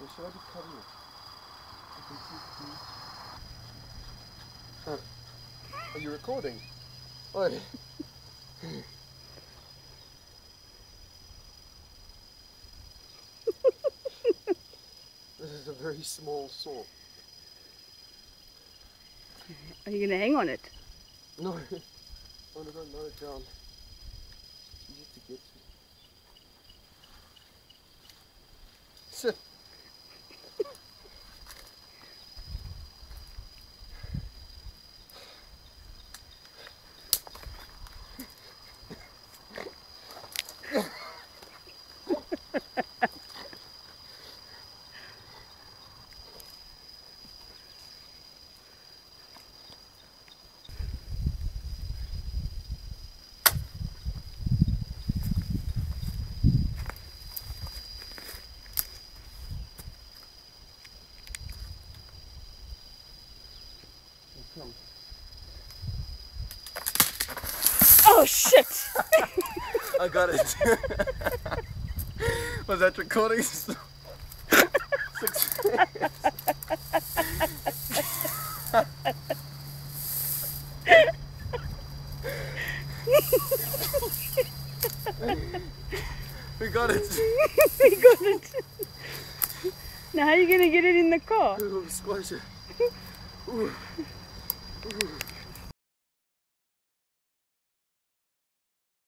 So should I be cutting it? Are you recording? Oh. This is a very small saw. Are you going to hang on it? No, I want to know it down. It's easy to get to. Sit. Oh shit! I got it. Was that recording? Success. We got it. We got it. Now how are you going to get it in the car? Squash it. Ooh.